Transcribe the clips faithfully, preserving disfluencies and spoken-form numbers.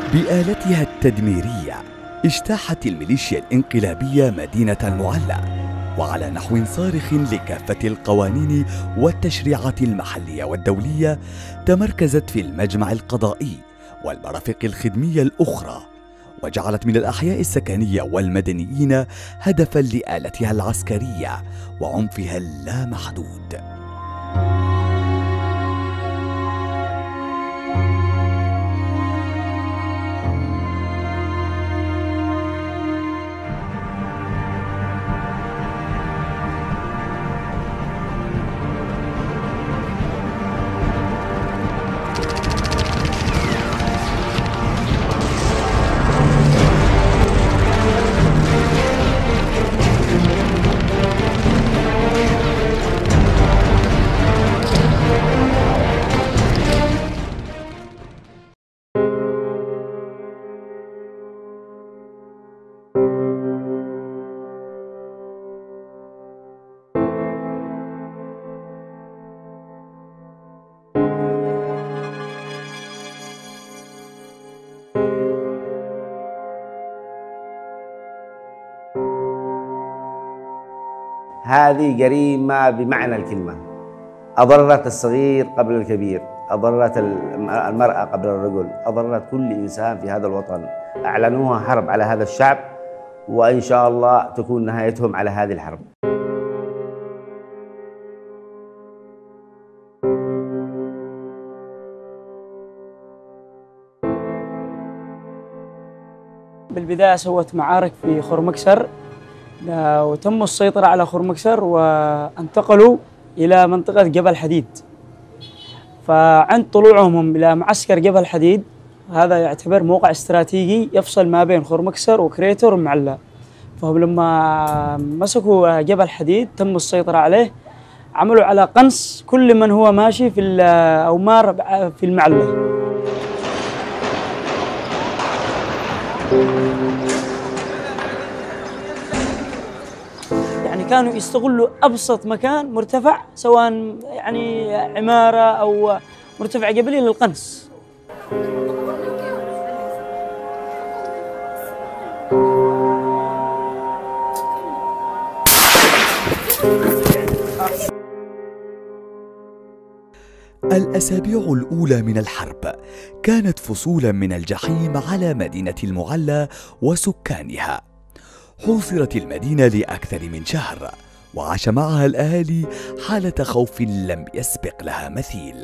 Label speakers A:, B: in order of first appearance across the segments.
A: بآلتها التدميرية اجتاحت الميليشيا الانقلابية مدينة المعلى، وعلى نحو صارخ لكافة القوانين والتشريعات المحلية والدولية تمركزت في المجمع القضائي والمرافق الخدمية الأخرى، وجعلت من الأحياء السكنية والمدنيين هدفاً لآلتها العسكرية وعنفها اللامحدود.
B: هذه جريمة بمعنى الكلمة، أضرت الصغير قبل الكبير، أضرت المرأة قبل الرجل، أضرت كل إنسان في هذا الوطن. أعلنوها حرب على هذا الشعب، وإن شاء الله تكون نهايتهم على هذه الحرب.
C: بالبداية سوت معارك في خرمكسر، وتم السيطرة على خرمكسر وانتقلوا إلى منطقة جبل حديد. فعند طلوعهم إلى معسكر جبل حديد، هذا يعتبر موقع استراتيجي يفصل ما بين خرمكسر وكريتور ومعلى. فهم لما مسكوا جبل حديد تم السيطرة عليه، عملوا على قنص كل من هو ماشي في أو مار في المعلى. يعني كانوا يستغلوا أبسط مكان مرتفع، سواء يعني عمارة أو مرتفع جبلي، للقنص.
A: الأسابيع الأولى من الحرب كانت فصولا من الجحيم على مدينة المعلى وسكانها. حوصرت المدينة لأكثر من شهر، وعاش معها الأهالي حالة خوف لم يسبق لها مثيل.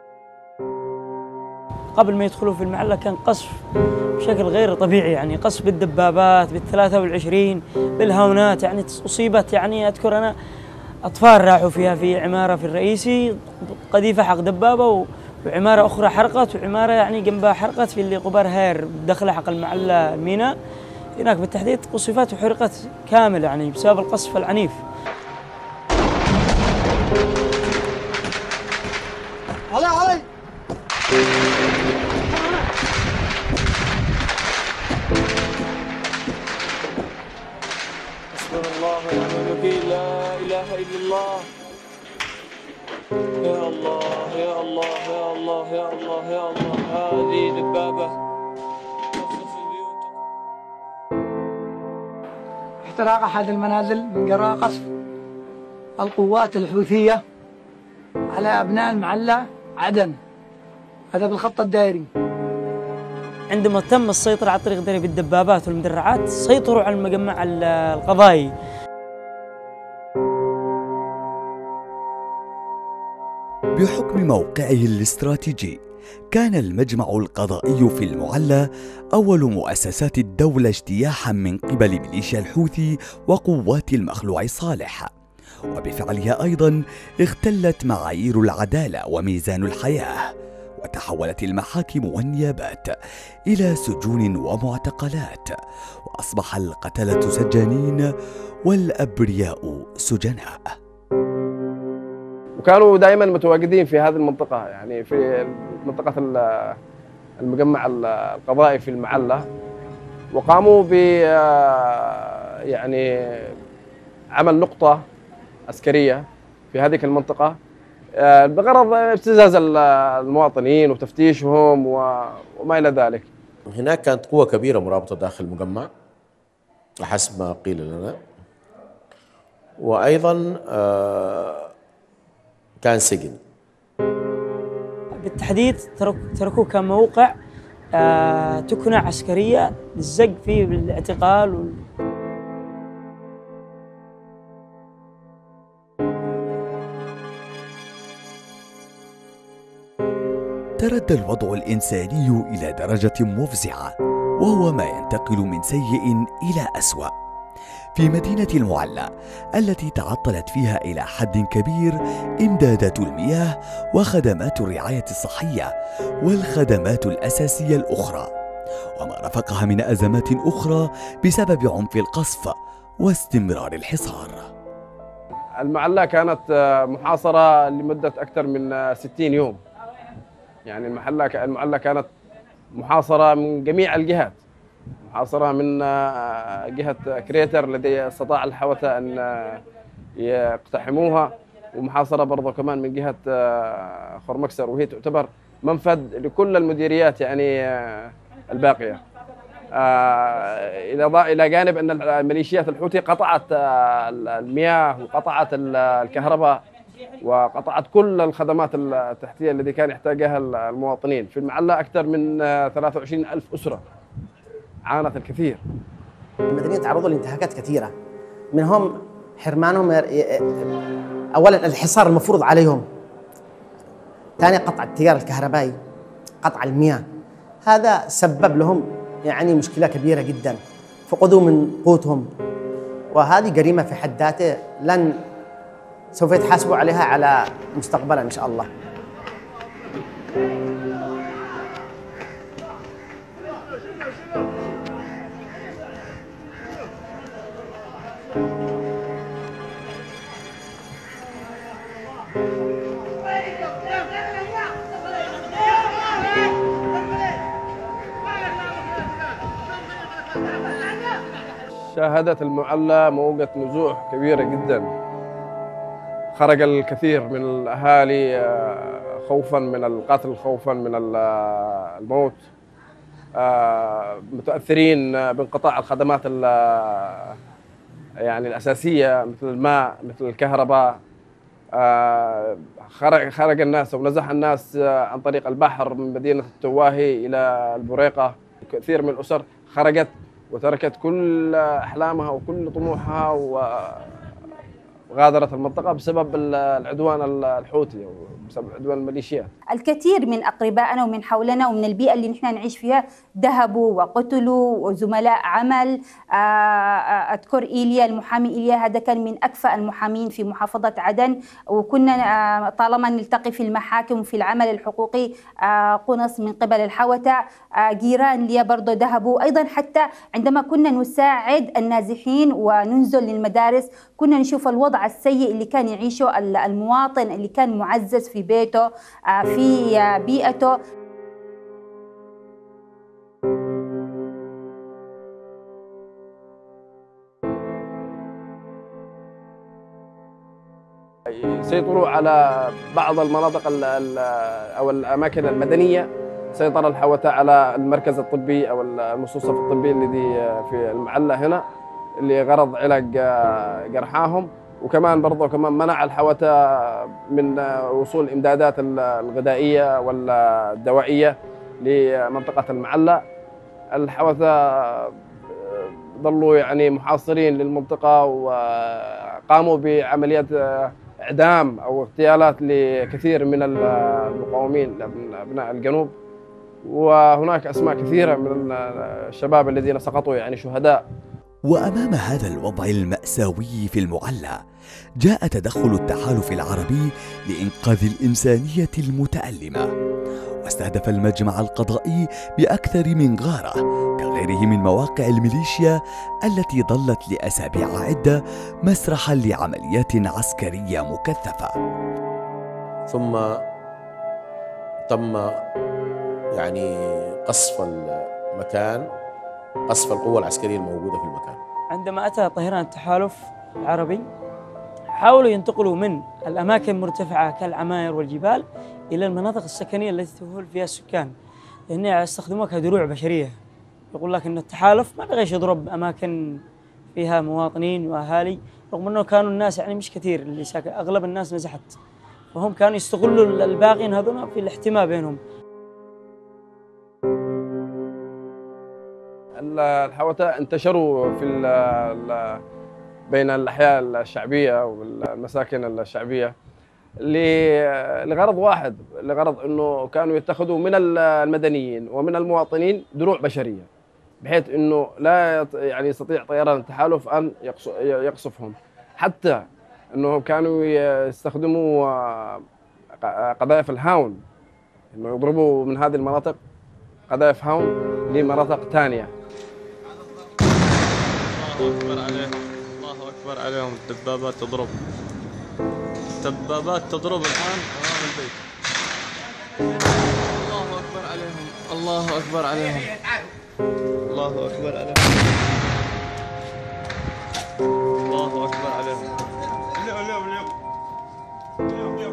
C: قبل ما يدخلوا في المعلى كان قصف بشكل غير طبيعي، يعني قصف بالدبابات بالثلاثة والعشرين بالهاونات. يعني أصيبت، يعني أذكر أنا أطفال راحوا فيها في عمارة في الرئيسي، قذيفة حق دبابة، وعمارة أخرى حرقت، وعمارة يعني جنبها حرقت في اللي قبار هير دخل حق المعلى الميناء هناك بالتحديد، قصفت وحرقت كامل يعني بسبب القصف العنيف.
D: علي علي
C: حسبنا الله ونعم الوكيل، لا إله إلا الله. يا الله يا الله يا الله يا الله يا الله، هذه دبابة.
D: احتراق أحد المنازل من جراء قصف القوات الحوثية على أبناء المعلى عدن، هذا بالخط الدائري.
C: عندما تم السيطرة على الطريق الدائري بالدبابات والمدرعات، سيطروا على المجمع القضائي.
A: بحكم موقعه الاستراتيجي، كان المجمع القضائي في المعلى أول مؤسسات الدولة اجتياحا من قبل ميليشيا الحوثي وقوات المخلوع صالح، وبفعلها أيضا اختلت معايير العدالة وميزان الحياة، وتحولت المحاكم والنيابات إلى سجون ومعتقلات، وأصبح القتلة سجانين والأبرياء سجناء.
E: وكانوا دائما متواجدين في هذه المنطقة، يعني في منطقة المجمع القضائي في المعلى، وقاموا ب يعني عمل نقطة عسكرية في هذه المنطقة بغرض ابتزاز المواطنين وتفتيشهم وما إلى ذلك.
F: هناك كانت قوة كبيرة مرابطة داخل المجمع حسب ما قيل لنا، وأيضا كان سجن.
C: بالتحديد تركوه كموقع تكنة عسكرية للزق فيه بالاعتقال وال...
A: تردى الوضع الإنساني إلى درجة مفزعة، وهو ما ينتقل من سيء إلى أسوأ. في مدينة المعلى التي تعطلت فيها إلى حد كبير إمدادات المياه وخدمات الرعاية الصحية والخدمات الأساسية الأخرى، وما رافقها من أزمات أخرى بسبب عنف القصف واستمرار الحصار.
E: المعلى كانت محاصرة لمدة أكثر من ستين يوم، يعني المحلة المعلى كانت محاصرة من جميع الجهات، محاصرة من جهة كريتر الذي استطاع الحوثة أن يقتحموها، ومحاصرة برضه كمان من جهة خرمكسر، وهي تعتبر منفذ لكل المديريات يعني الباقية، إلى إلى جانب أن الميليشيات الحوثي قطعت المياه وقطعت الكهرباء وقطعت كل الخدمات التحتية التي كان يحتاجها المواطنين. في المعلى أكثر من ثلاثة وعشرين ألف أسرة عانت الكثير.
G: المدنيين تعرضوا لانتهاكات كثيرة، منهم حرمانهم أولا الحصار المفروض عليهم، ثاني قطع التيار الكهربائي، قطع المياه، هذا سبب لهم يعني مشكلة كبيرة جدا، فقدوا من قوتهم، وهذه جريمة في حد ذاتها لن سوف يتحاسبوا عليها على مستقبلا إن شاء الله.
E: شاهدت المعلى موجة نزوح كبيرة جدا، خرج الكثير من الأهالي خوفا من القتل، خوفا من الموت، متأثرين بانقطاع الخدمات يعني الأساسية مثل الماء مثل الكهرباء. خرج خرج الناس ونزح الناس عن طريق البحر من مدينة التواهي إلى البريقة. كثير من الأسر خرجت وتركت كل أحلامها وكل طموحها وغادرت المنطقة بسبب العدوان الحوثي وبسبب عدوان الميليشيات.
H: الكثير من أقربائنا ومن حولنا ومن البيئة اللي نحن نعيش فيها ذهبوا وقتلوا، وزملاء عمل. أذكر إيليا المحامي إيليا، هذا كان من أكفأ المحامين في محافظة عدن، وكنا طالما نلتقي في المحاكم وفي العمل الحقوقي قنص من قبل الحوثة. جيران لي برضه ذهبوا أيضا، حتى عندما كنا نساعد النازحين وننزل للمدارس كنا نشوف الوضع السيء اللي كان يعيشه المواطن اللي كان معزز في بيته في بيئته.
E: سيطروا على بعض المناطق أو الأماكن المدنية. سيطر الحوثة على المركز الطبي أو المستوصف الطبي الذي في المعلى هنا اللي غرض علاج جرحاهم، وكمان برضه كمان منع الحوثة من وصول الإمدادات الغذائية والدوائية لمنطقة المعلى. الحوثة ظلوا يعني محاصرين للمنطقة وقاموا بعمليات إعدام أو اغتيالات لكثير من المقاومين أبناء الجنوب، وهناك أسماء كثيرة من الشباب الذين سقطوا يعني شهداء.
A: وأمام هذا الوضع المأساوي في المعلى جاء تدخل التحالف العربي لإنقاذ الإنسانية المتألمة، واستهدف المجمع القضائي بأكثر من غارة كغيره من مواقع الميليشيا التي ظلت لأسابيع عدة مسرحا لعمليات عسكرية مكثفة.
F: ثم تم يعني قصف المكان، قصف القوة العسكرية الموجودة في المكان.
C: عندما أتى طيران التحالف العربي حاولوا ينتقلوا من الأماكن المرتفعة كالعماير والجبال إلى المناطق السكنية التي تهول فيها السكان. لأن يستخدموها كدروع بشرية. يقول لك أن التحالف ما بغيش يضرب أماكن فيها مواطنين وأهالي، رغم أنه كانوا الناس يعني مش كثير اللي ساكن، أغلب الناس نزحت، فهم كانوا يستغلوا الباقين هذول في الاحتماء بينهم.
E: الحوثاء انتشروا في ال ال بين الأحياء الشعبية والمساكن الشعبية لغرض واحد، لغرض أنه كانوا يتخذوا من المدنيين ومن المواطنين دروع بشرية، بحيث أنه لا يعني يستطيع طيران التحالف أن يقصفهم. حتى أنه كانوا يستخدموا قذائف الهاون، أنه يضربوا من هذه المناطق قذائف هاون لمناطق ثانية.
I: الله أكبر عليهم، الله أكبر عليهم. الدبابات تضرب، الدبابات تضرب الآن أمام البيت. الله أكبر عليهم، الله أكبر عليهم، الله أكبر عليهم، الله أكبر عليهم. اليوم اليوم اليوم اليوم اليوم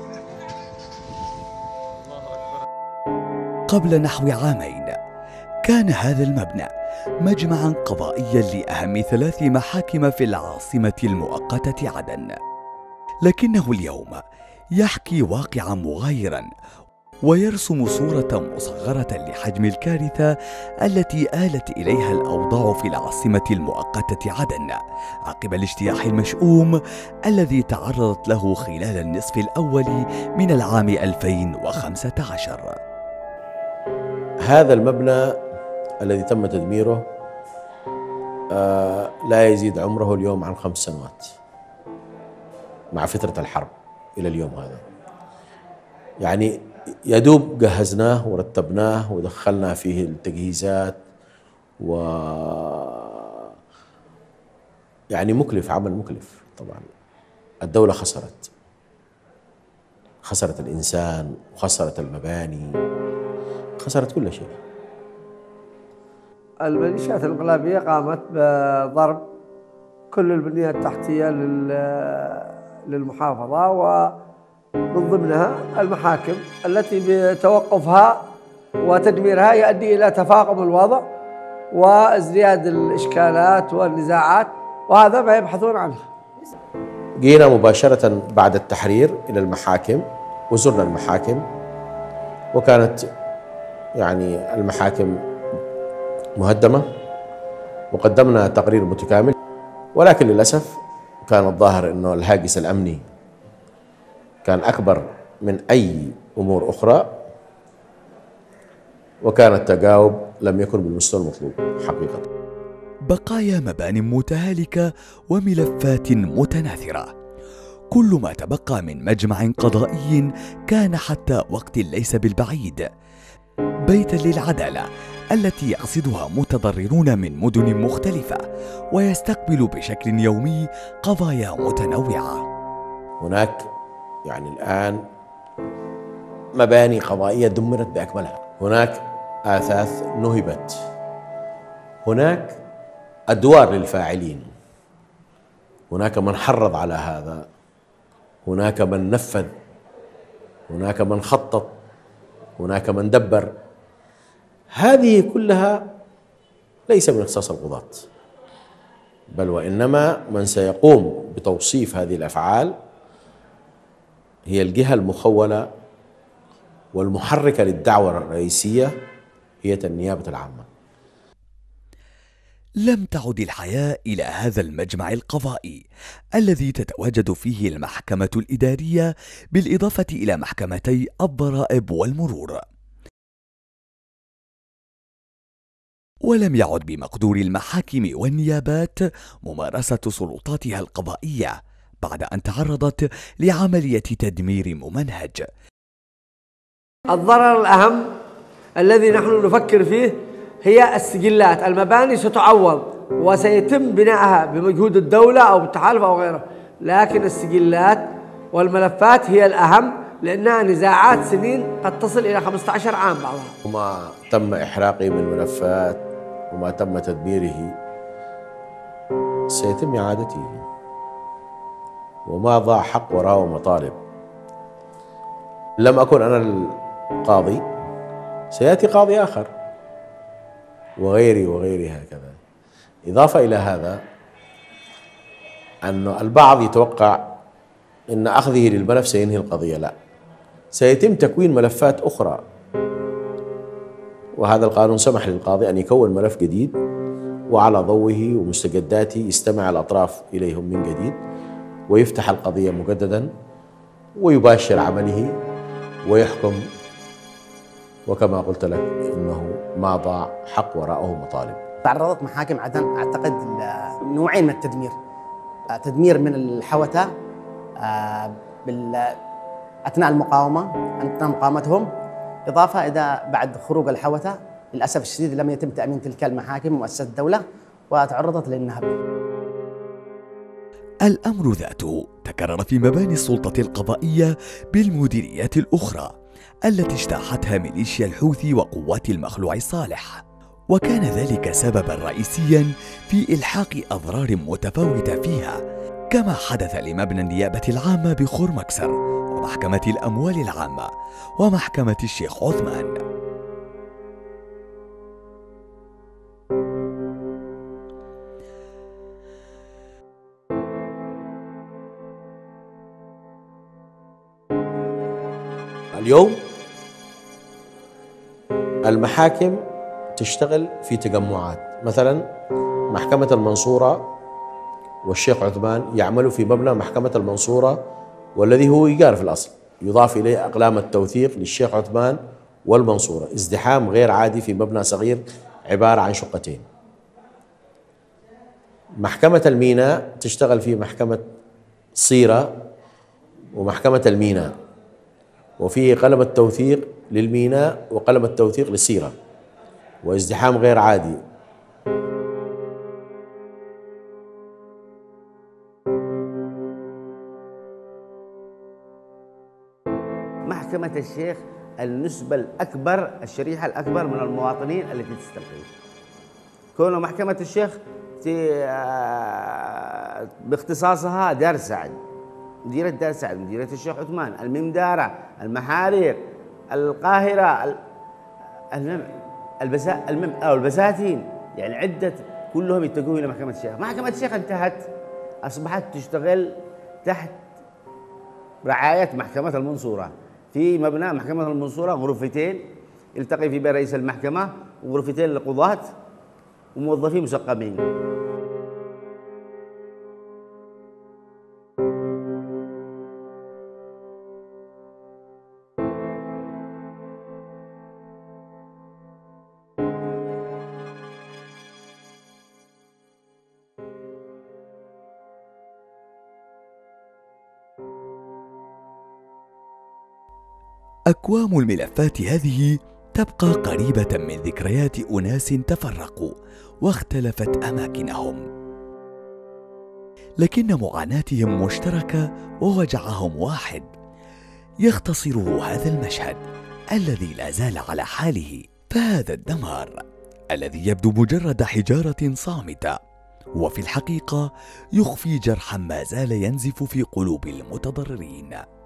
I: الله أكبر.
A: قبل نحو عامين كان هذا المبنى مجمعا قضائيا لأهم ثلاث محاكم في العاصمة المؤقتة عدن، لكنه اليوم يحكي واقعا مغايرا ويرسم صورة مصغرة لحجم الكارثة التي آلت إليها الأوضاع في العاصمة المؤقتة عدن عقب الاجتياح المشؤوم الذي تعرضت له خلال النصف الأول من العام ألفين وخمسة عشر.
F: هذا المبنى الذي تم تدميره آه لا يزيد عمره اليوم عن خمس سنوات مع فترة الحرب إلى اليوم هذا. يعني يدوب جهزناه ورتبناه ودخلنا فيه التجهيزات، و يعني مكلف، عمل مكلف طبعا. الدولة خسرت، خسرت الإنسان وخسرت المباني، خسرت كل شيء.
J: الميليشيات الانقلابية قامت بضرب كل البنيات التحتية للمحافظة، ومن ضمنها المحاكم التي بتوقفها وتدميرها يؤدي إلى تفاقم الوضع وازدياد الإشكالات والنزاعات، وهذا ما يبحثون عنه.
F: جينا مباشرة بعد التحرير إلى المحاكم وزرنا المحاكم، وكانت يعني المحاكم مهدمة، وقدمنا تقرير متكامل، ولكن للأسف كان الظاهر أنه الهاجس الأمني كان أكبر من أي أمور أخرى، وكان التجاوب لم يكن بالمستوى المطلوب حقيقة.
A: بقايا مبانٍ متهالكة وملفات متناثرة، كل ما تبقى من مجمع قضائي كان حتى وقت ليس بالبعيد بيتا للعدالة التي يقصدها متضررون من مدن مختلفة ويستقبل بشكل يومي قضايا متنوعة.
F: هناك يعني الآن مباني قضائية دمرت بأكملها، هناك آثاث نهبت، هناك أدوار للفاعلين، هناك من حرض على هذا، هناك من نفذ، هناك من خطط، هناك من دبر. هذه كلها ليس من اختصاص القضاة، بل وإنما من سيقوم بتوصيف هذه الأفعال هي الجهة المخولة والمحركة للدعوة الرئيسية، هي النيابة العامة.
A: لم تعد الحياة إلى هذا المجمع القضائي الذي تتواجد فيه المحكمة الإدارية بالإضافة إلى محكمتي الضرائب والمرور، ولم يعد بمقدور المحاكم والنيابات ممارسة سلطاتها القضائية بعد أن تعرضت لعملية تدمير ممنهج.
J: الضرر الأهم الذي نحن نفكر فيه هي السجلات. المباني ستعوض وسيتم بنائها بمجهود الدولة أو بالتحالف أو غيره، لكن السجلات والملفات هي الأهم، لأنها نزاعات سنين قد تصل إلى خمسة عشر عام بعضها.
F: وما تم إحراقه من ملفات وما تم تدميره سيتم إعادته، وما ضاع حق وراء ومطالب. لم أكن أنا القاضي، سيأتي قاضي آخر وغيري وغيري هكذا. إضافة إلى هذا أن البعض يتوقع أن أخذه للملف سينهي القضية. لا، سيتم تكوين ملفات أخرى، وهذا القانون سمح للقاضي أن يكون ملف جديد وعلى ضوءه ومستجداته يستمع الأطراف إليهم من جديد ويفتح القضية مجددا ويباشر عمله ويحكم. وكما قلت لك إنه ما ضاع حق وراءه مطالب.
G: تعرضت محاكم عدن أعتقد نوعين من التدمير، تدمير من الحوثة أثناء المقاومة أثناء مقاومتهم، إضافة إذا بعد خروج الحوثة للأسف الشديد لم يتم تأمين تلك المحاكم ومؤسسات الدولة وتعرضت للنهب.
A: الأمر ذاته تكرر في مباني السلطة القضائية بالمديريات الأخرى التي اجتاحتها ميليشيا الحوثي وقوات المخلوع صالح، وكان ذلك سببا رئيسيا في إلحاق أضرار متفاوتة فيها، كما حدث لمبنى النيابة العامة بخرم مكسر ومحكمة الأموال العامة ومحكمة الشيخ عثمان.
F: اليوم المحاكم تشتغل في تجمعات، مثلا محكمة المنصورة والشيخ عثمان يعملوا في مبنى محكمة المنصورة والذي هو إيجار في الأصل، يضاف إليه أقلام التوثيق للشيخ عثمان والمنصورة، ازدحام غير عادي في مبنى صغير عبارة عن شقتين. محكمة الميناء تشتغل في محكمة صيرة ومحكمة الميناء، وفيه قلم التوثيق للميناء وقلم التوثيق للصيرة، وازدحام غير عادي.
B: محكمة الشيخ النسبة الأكبر، الشريحة الأكبر من المواطنين التي تستلقي. كون محكمة الشيخ باختصاصها دار سعد، مديرية دار سعد، مديرية الشيخ عثمان، الممدارة، المحاريق، القاهرة، المم البسا المم أو البساتين، يعني عدة كلهم يتجهوا إلى محكمة الشيخ. محكمة الشيخ انتهت، أصبحت تشتغل تحت رعاية محكمة المنصورة. في مبنى محكمة المنصورة غرفتين يلتقي في بها رئيس المحكمة وغرفتين للقضاة وموظفين مثقفين.
A: أكوام الملفات هذه تبقى قريبة من ذكريات أناس تفرقوا واختلفت أماكنهم، لكن معاناتهم مشتركة ووجعهم واحد يختصره هذا المشهد الذي لا زال على حاله. فهذا الدمار الذي يبدو مجرد حجارة صامتة وفي الحقيقة يخفي جرحا ما زال ينزف في قلوب المتضررين.